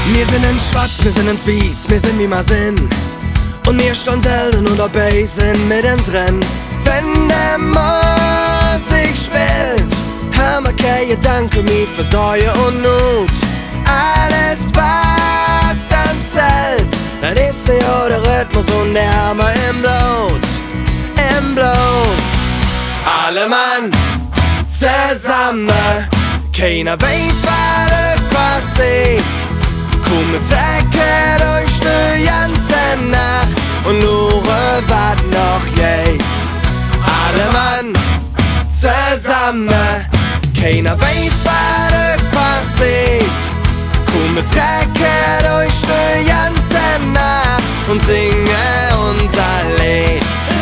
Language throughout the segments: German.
Wir sind in Schwarz, wir sind ins Wies, wir sind wie wir sind. Und wir stehen selten unter Basen mittendrin. Wenn der Musik spielt, haben wir keine Gedanken mehr für Sorge und Not. Alles was dann zählt, das ist ja der Rhythmus und der Hammer im Blut. Im Blut. Alle Mann zusammen, keiner weiß, was passiert. Komm mit Ecke durch die ganze Nacht und nur was noch geht. Alle Mann zusammen, keiner weiß, was passiert. Komm mit Ecke durch die ganze Nacht und singe unser Lied.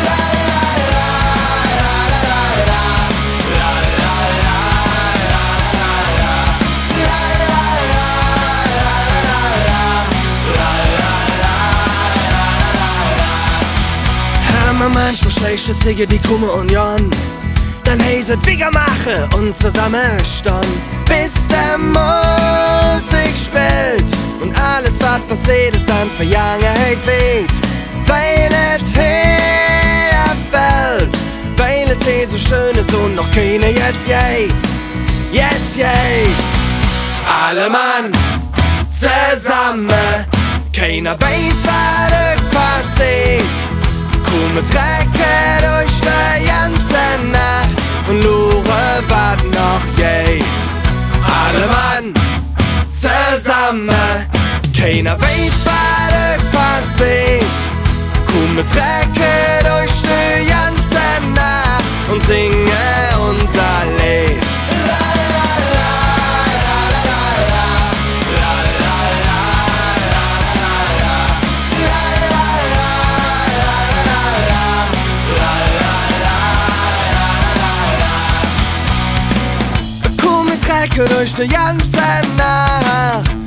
Manchmal schlechte Züge, die kommen und jan. Dann heißt Wieger mache und zusammenstehen, bis der Musik spielt und alles was passiert ist dann Vergangenheit weht. Weil es herfällt, weil es hier so schön ist und noch keiner jetzt geht. Jetzt geht. Alle Mann zusammen, keiner weiß, was passiert. Komm mit Ecke durch die ganze Nacht und schaue, was noch geht. Alle Mann zusammen, keiner weiß, was passiert. Komm mit Ecke durch die ganze Nacht und singe unser Lied. Durch die ganze Nacht